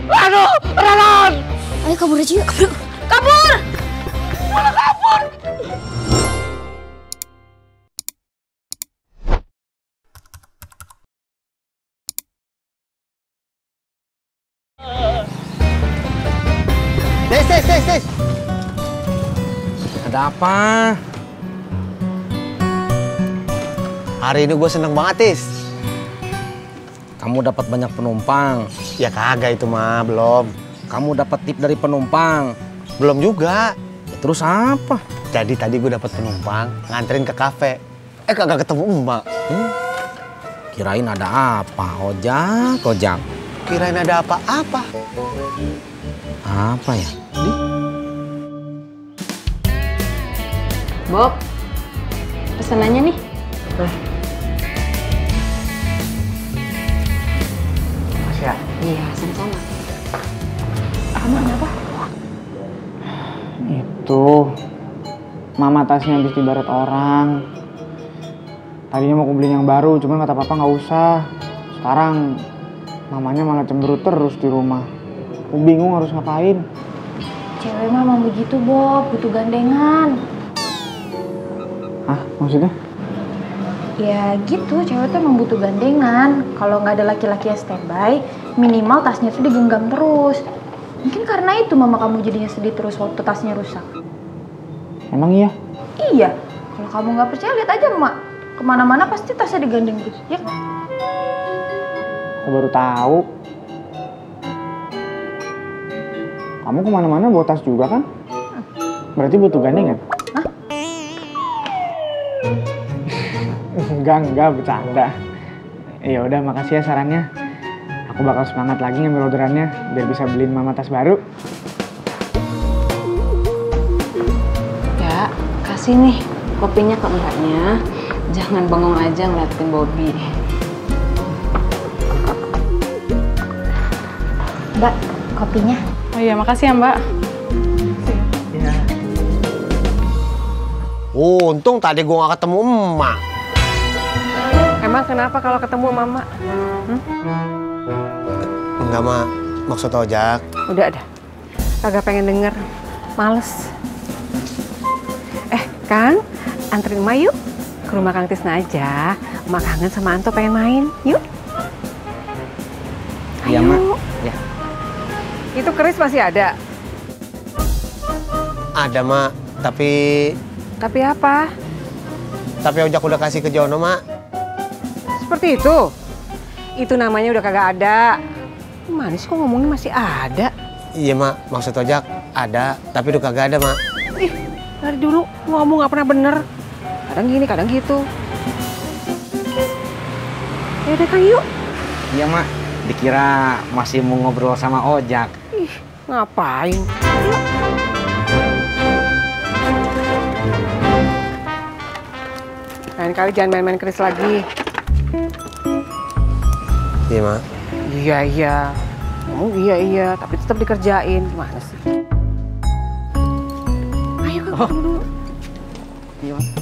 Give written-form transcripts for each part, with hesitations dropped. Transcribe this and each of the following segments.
Aduh, Ranon! Ayo kabur aja yuk, kabur! Kabur! Malah kabur! Tis. Ada apa? Hari ini gue seneng banget, Tis. Kamu dapat banyak penumpang. Ya kagak itu mah, belum. Kamu dapat tip dari penumpang. Belum juga. Ya, terus apa? Jadi tadi gue dapat penumpang nganterin ke kafe. Kagak ketemu emak. Kirain ada apa? Ojak. Kirain ada apa-apa. Apa ya? Bob, pesanannya nih. Makasih ya. Iya, sama-sama. Kamu kenapa? Itu mama tasnya habis dibaret orang. Tadinya mau aku beliin yang baru, cuman kata papa nggak usah. Sekarang mamanya malah cemberut terus di rumah. Aku bingung harus ngapain. Cewek mah emang begitu, Bob, butuh gandengan. Hah, maksudnya? Ya gitu, cewek tuh emang butuh gandengan. Kalau nggak ada laki-laki yang standby, minimal tasnya tuh digenggam terus. Mungkin karena itu mama kamu jadinya sedih terus waktu tasnya rusak. Emang iya? Iya, kalau kamu nggak percaya lihat aja mak. Kemana-mana pasti tasnya digandeng terus, ya kan? Aku baru tahu. Kamu kemana-mana bawa tas juga kan? Berarti butuh gandengan? Hah? Enggak, bercanda. Ya udah, makasih ya sarannya. Aku bakal semangat lagi ngambil orderannya biar bisa beliin mama tas baru. Ya, kasih nih kopinya ke mbaknya. Jangan bengong aja ngeliatin Bobby. Mbak, kopinya. Oh iya, makasih ya Mbak. Iya. Untung tadi gue gak ketemu emak. Emang kenapa kalau ketemu Mama? Enggak, Mak. Maksud ojak. Udah ada. Kagak pengen denger. Males. Kang, anterin Emak yuk. Ke rumah Kang Tisna aja. Emak kangen sama Anto pengen main. Yuk. Iya, Mak. Ya. Itu keris masih ada? Ada, Mak. Tapi apa? Tapi ojak udah kasih ke Jono, Mak. Seperti itu? Itu namanya udah kagak ada. Gimana sih kok ngomongnya masih ada? Iya, Mak. Maksud ojak ada, tapi udah kagak ada, Mak. Ih, dari dulu ngomong gak pernah bener. Kadang gini, kadang gitu. Ya udah Kang, yuk. Iya, Mak. Dikira masih mau ngobrol sama ojak. Ih, ngapain? Lain kali jangan main-main keris lagi. Iya, Mak. Iya. Ngomong iya, tapi tetap dikerjain. Gimana sih? Ayo Kang, dulu. Iya, Mak.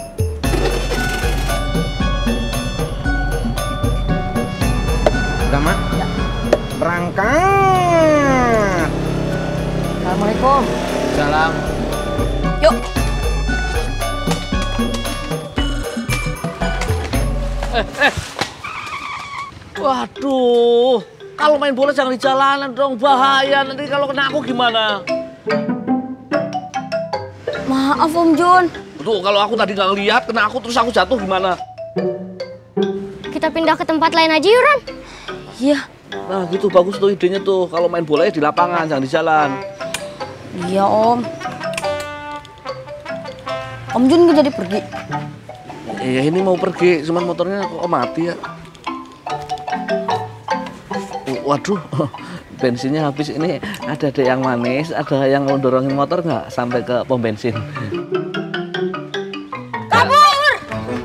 Udah, Mak? Ya. Berangkat. Assalamualaikum. Salam. Yuk. Waduh, kalau main bola jangan di jalanan dong, bahaya. Nanti kalau kena aku gimana? Maaf Om Jun. Tuh, kalau aku tadi nggak ngeliat, kena aku terus aku jatuh gimana? Kita pindah ke tempat lain aja yuk, Ran. Iya. Nah gitu, bagus tuh idenya tuh. Kalau main bolanya di lapangan, jangan di jalan. Iya Om. Om Jun nggak jadi pergi. Ya ini mau pergi, cuman motornya kok mati ya. Waduh, bensinnya habis. Ini ada dek yang manis, ada yang mau dorongin motor nggak sampai ke pom bensin. Kabur!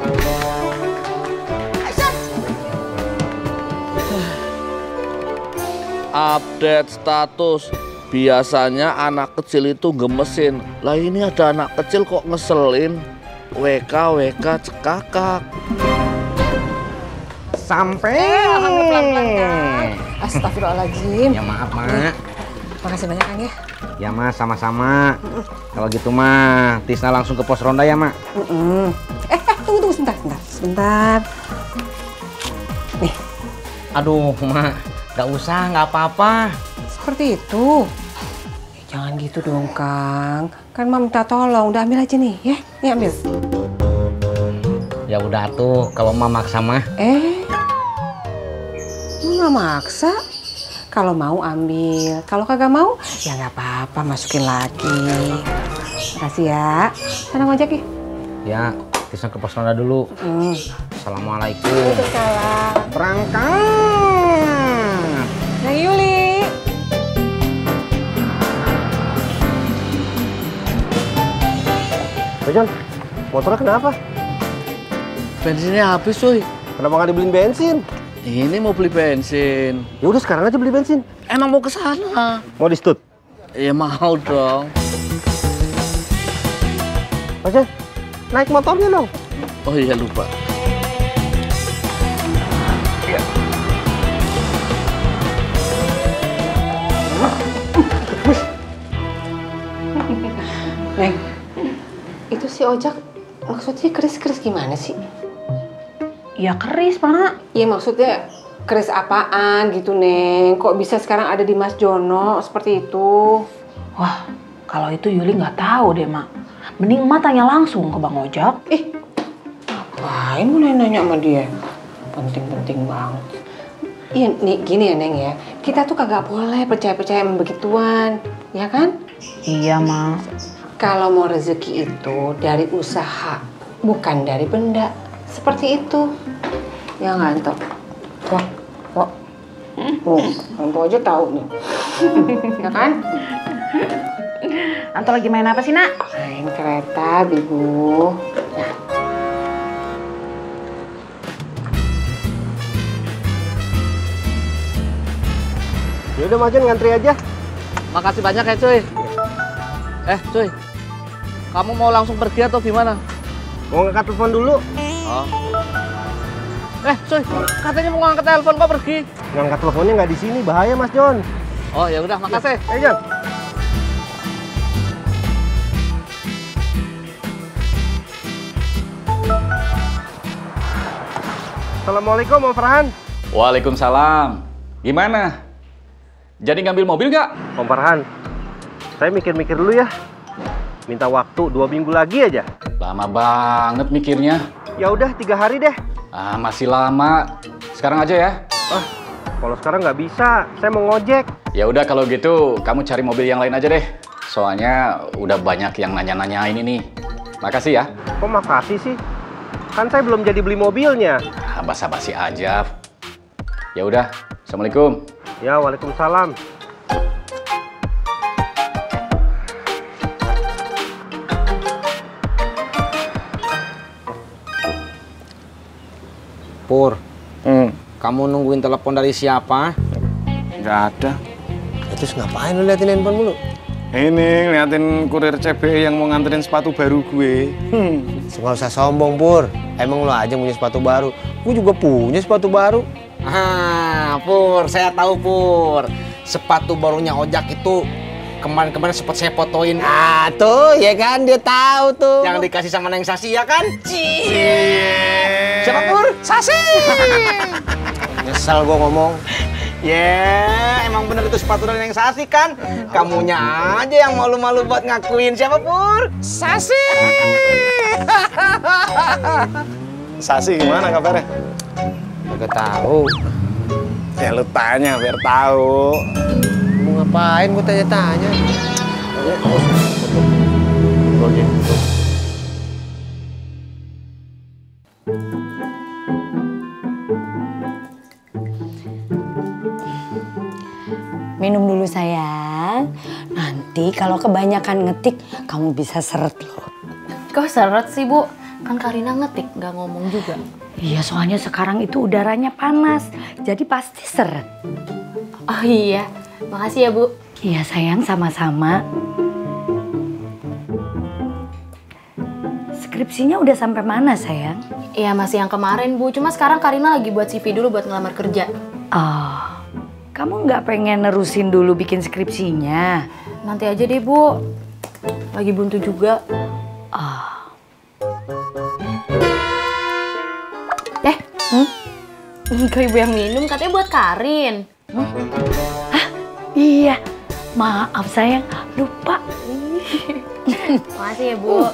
Update status. Biasanya anak kecil itu gemesin. Lah ini ada anak kecil kok ngeselin. WK cekakak. Sampai. Alhamdulillah pelan-pelan kan. Astagfirullahaladzim. Ya maaf, Mak. Makasih banyak Kang ya. Ya, Mas, sama-sama. Kalau gitu mah, Tisna langsung ke pos ronda ya, Mak. Tunggu sebentar. Nih, Aduh, Mak. Gak usah, gak apa-apa. seperti itu. Jangan gitu dong, Kang. Kan Mama minta tolong, udah ambil aja nih, ya. Nih ambil. Ya udah tuh, kalau Mak maksa mah. Lu nggak maksa. Kalau mau ambil, kalau kagak mau, ya nggak apa-apa, masukin lagi. Makasih ya. Sana ngojek ya. Ya, Tisna ke pos ronda dulu. Assalamualaikum. Waalaikumsalam. Berangkat. Neng Yuli. John, motornya kenapa? Bensinnya habis, cuy. Kenapa nggak dibeliin bensin? Ini mau beli bensin. Ya udah sekarang aja beli bensin. Emang mau ke sana? Mau di stut? Ya mau dong. Mas John, naik motornya dong. Oh iya lupa. Neng, itu si Ojak maksudnya keris-keris gimana sih? Ya keris, Pak. Iya maksudnya keris apaan gitu, Neng? Kok bisa sekarang ada di Mas Jono seperti itu? Wah, kalau itu Yuli nggak tahu deh, Mak. Mending Emak tanya langsung ke Bang Ojak. Ngapain mau nanya sama dia? Penting-penting banget. Iya, nih gini ya, Neng ya. Kita tuh kagak boleh percaya-percaya sama begituan, ya kan? Iya, Mak. Kalau mau rezeki itu dari usaha, bukan dari benda. Seperti itu. Ya nggak, Anto? Wah. Anto aja tahu nih. Ya kan? Anto lagi main apa sih, Nak? Main kereta, Bibu. Ya udah Mas John, ngantri aja. Makasih banyak ya, cuy. Cuy. Kamu mau langsung pergi atau gimana? Mau ngangkat telepon dulu. Oh. Cuy, katanya mau ngangkat telepon kok pergi? Ngangkat teleponnya nggak di sini, bahaya Mas John. Oh ya udah, makasih. Ayo John. Assalamualaikum Om Farhan. Waalaikumsalam. Gimana? Jadi ngambil mobil nggak? Om Farhan, saya mikir-mikir dulu ya. Minta waktu 2 minggu lagi aja. Lama banget mikirnya. Ya udah 3 hari deh. Masih lama. Sekarang aja ya. Kalau sekarang nggak bisa, saya mau ngojek. Ya udah kalau gitu, kamu cari mobil yang lain aja deh. Soalnya udah banyak yang nanya-nanyain ini. Makasih ya. Kok makasih sih? Kan saya belum jadi beli mobilnya. Basa-basi aja. Ya udah. Assalamualaikum. Ya, waalaikumsalam. Pur, kamu nungguin telepon dari siapa? Nggak ada. Terus ngapain lu liatin handphone mulu? Ini ngeliatin kurir CB yang mau nganterin sepatu baru gue. Nggak usah sombong, Pur. Emang lo aja punya sepatu baru. Gue juga punya sepatu baru. Pur, saya tahu Pur. Sepatu barunya Ojak itu kemarin sempat saya fotoin. Tuh, ya kan dia tahu tuh. Yang dikasih sama Neng Sasi ya kan? Siapa Pur? Sasi. Nyesel gue ngomong. Emang bener itu sepatu dari Neng Sasi kan? Kamunya aja yang malu-malu buat ngakuin. Siapa Pur? Sasi. Sasi gimana kabarnya? Gak tahu. Ya lu tanya biar tahu. Mau ngapain gue tanya-tanya? Minum dulu sayang. Nanti kalau kebanyakan ngetik, kamu bisa seret loh. Kok seret sih, Bu? Kan Karina ngetik, nggak ngomong juga. Iya, soalnya sekarang itu udaranya panas, jadi pasti seret. Oh iya, makasih ya, Bu. Iya sayang, sama-sama. Skripsinya udah sampai mana sayang? Iya, masih yang kemarin, Bu. Cuma sekarang Karina lagi buat CV dulu buat ngelamar kerja. Oh, Kamu nggak pengen nerusin dulu bikin skripsinya? Nanti aja deh, Bu. Lagi buntu juga. Kok ibu yang minum katanya buat Karin. Iya, maaf sayang, lupa. Makasih ya, Bu.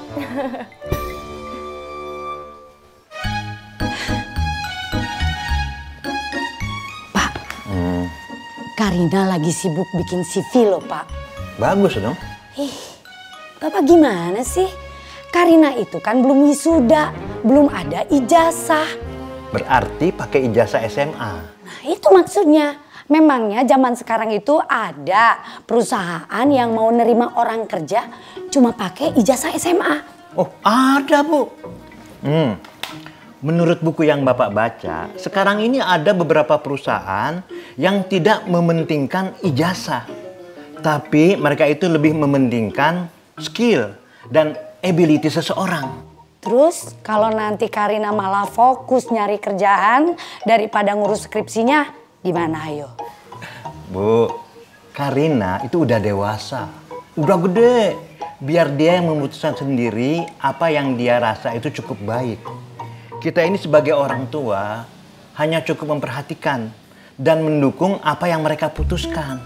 Pak, Karina lagi sibuk bikin CV loh, Pak. Bagus dong. Bapak gimana sih? Karina itu kan belum wisuda, belum ada ijazah. Berarti pakai ijazah SMA. Nah, itu maksudnya. Memangnya zaman sekarang itu ada perusahaan yang mau nerima orang kerja cuma pakai ijazah SMA. Oh, ada, Bu. Menurut buku yang Bapak baca, sekarang ini ada beberapa perusahaan yang tidak mementingkan ijazah. Tapi mereka itu lebih mementingkan skill dan ability seseorang. Terus kalau nanti Karina malah fokus nyari kerjaan daripada ngurus skripsinya, gimana ayo? Bu, Karina itu udah dewasa, udah gede. Biar dia yang memutuskan sendiri apa yang dia rasa itu cukup baik. Kita ini sebagai orang tua hanya cukup memperhatikan dan mendukung apa yang mereka putuskan.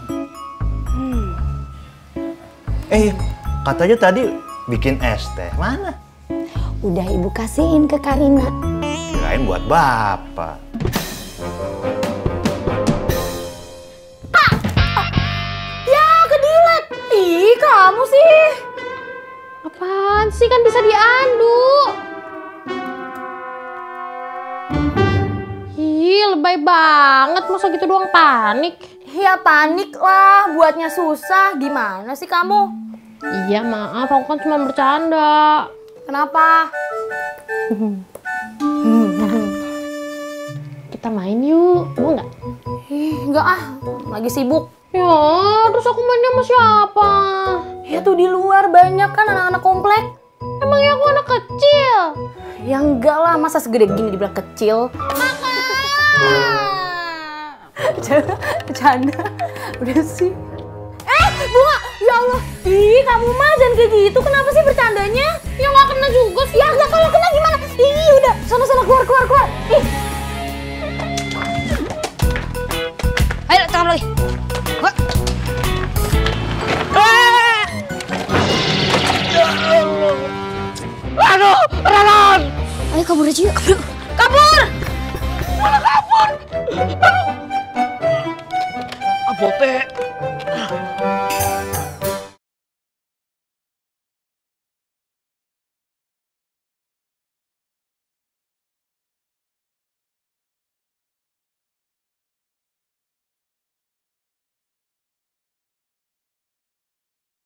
Katanya tadi bikin es teh, mana? Udah ibu kasihin ke Karina. Kirain buat bapak. Ya, kedilet. Ih, kamu sih. Apaan sih, kan bisa diaduk. Ih, lebay banget. Masa gitu doang panik? Ya panik lah, buatnya susah. Gimana sih kamu? Iya, maaf. Aku kan cuma bercanda. Kenapa? Kita main yuk, mau nggak? Nggak ah, lagi sibuk. Ya, terus aku mainnya sama siapa? Ya tuh di luar banyak kan anak-anak komplek. Emangnya aku anak kecil? Ya enggak lah, masa segede gini dibilang kecil. Bercanda, udah sih. Bunga, ya Allah. Ih, kamu mah jangan kayak gitu. Kenapa sih bercandanya? Ya nggak kena juga sih. Ya nggak, kalau kena gimana? Ih, udah. Sana-sana, keluar. Ih. Ayo, tangan lagi. Aduh, Ralan! Ayo kabur aja yuk. Kabur! Mana kabur? Aduh. Abote.